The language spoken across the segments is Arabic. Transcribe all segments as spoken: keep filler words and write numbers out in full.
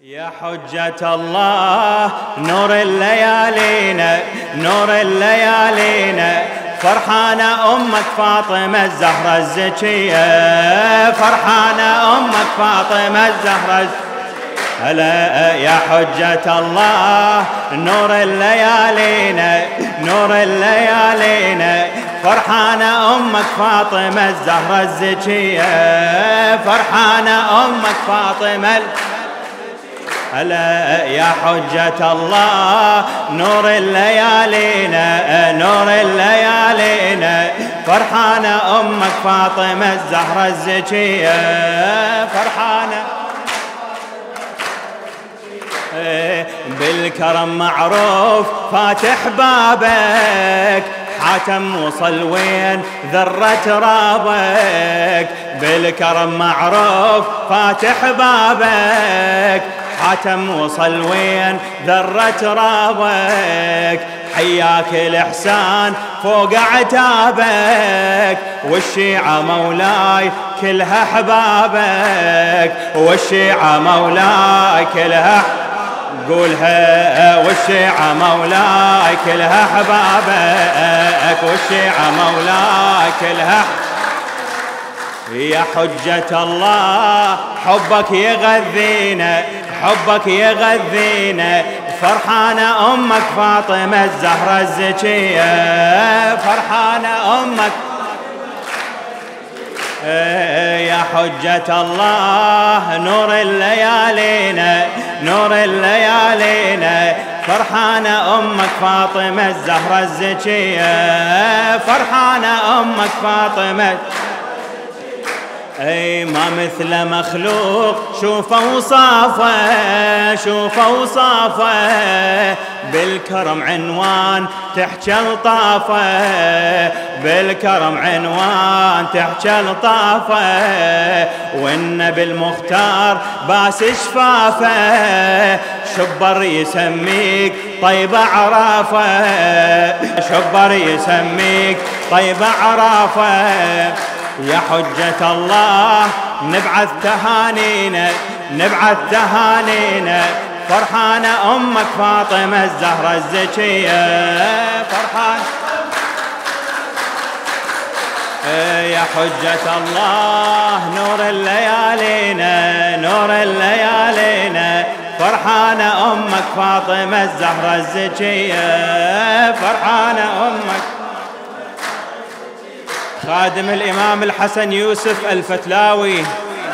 يا حجة الله نور الليالينا نور الليالينا فرحانة أمك فاطمة الزهرة الزكية فرحانة أمك فاطمة الزهرة هلا يا حجة الله نور الليالينا نور الليالينا فرحانة أمك فاطمة الزهرة الزكية فرحانة أمك فاطمة هلا يا حجة الله نور الليالينا نور الليالينا فرحانة أمك فاطمة الزهرة الزكية فرحانة بالكرم معروف فاتح بابك حاتم وصل وين ذرة رابك بالكرم معروف فاتح بابك حاتم وصل وين ذرة رابك حياك الإحسان فوق عتابك والشيعة مولاي كلها أحبابك والشيعة مولاي كلها قولها والشيعة مولاي كلها أحبابك والشيعة مولاي كلها يا حجة الله حبك يغذينا حبك يغذينا فرحانة أمك فاطمة الزهرة الزكية فرحانة أمك يا حجة الله نور الليالينا نور الليالينا فرحانة أمك فاطمة الزهرة الزكية فرحانة أمك فاطمة اي ما مثل مخلوق شوف اوصافه شوف اوصافه بالكرم عنوان تحكي الطافه بالكرم عنوان تحكي الطافه والنبي المختار باس شفافه شبر يسميك طيب عرافه شبر يسميك طيب عرافه يا حجة الله نبعث تهانينا نبعث تهانينا فرحانة أمك فاطمة الزهرة الزكية فرحان يا حجة الله نور الليالينا نور الليالينا فرحانة أمك فاطمة الزهرة الزكية فرحانة أمك خادم الإمام الحسن يوسف الفتلاوي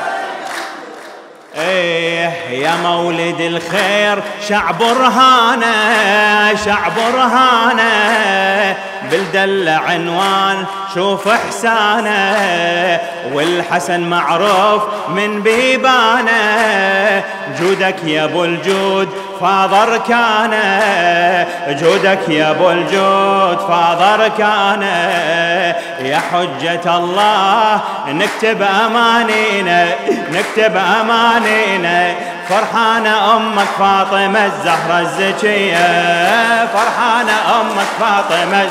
ايه يا مولد الخير شعب برهانه شعب برهانه بالدل عنوان شوف احسانه والحسن معروف من بيبانه جودك يا ابو الجود فاض اركانه جودك يا ابو الجود فاض اركانه يا حجة الله نكتب امانينا نكتب امانينا فرحانة أمك فاطمة الزهرة الزكية فرحانة أمك فاطمة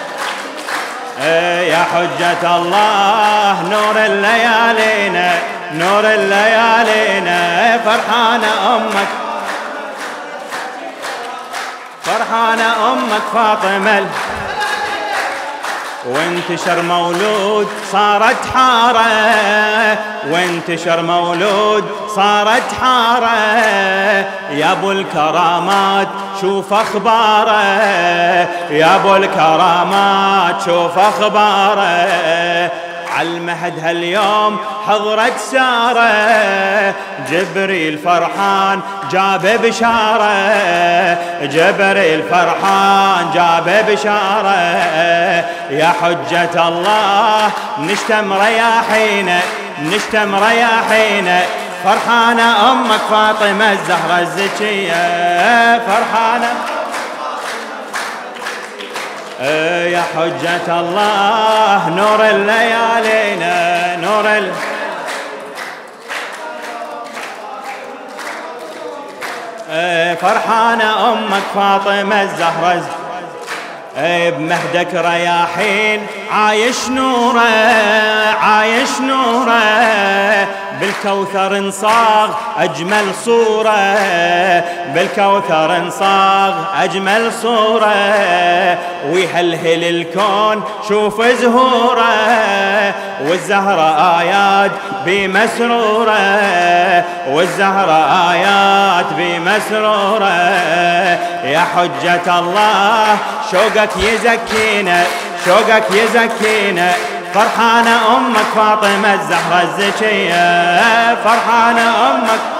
يا حجة الله نور الليالينا نور الليالينا فرحانة أمك فرحانة أمك فاطمة وانتشر مولود صارت حارة وانتشر مولود صارت حارة يا ابو الكرامات شوف اخباره يا ابو الكرامات شوف اخباره عالمهد هاليوم حضرت ساره جبريل فرحان جاب بشاره جبريل فرحان جاب بشاره يا حجة الله نشتم رياحينا نشتم رياحينا فرحانة أمك فاطمة الزهرة الزكية فرحانة يا حجة الله نور الليالينا نور ال فرحانة أمك فاطمة الزهرة بمهدك رياحين عايش نوره عايش نوره بالكوثر انصاغ أجمل صورة، بالكوثر انصاغ أجمل صورة، ويهلهل الكون شوف زهوره، والزهرة آيات بمسرورة، والزهرة آيات بمسرورة. يا حجة الله شوقك يزكينا، شوقك يزكينا، فرحانة أمك فاطمة الزهرة الزكية، فرحانة أمك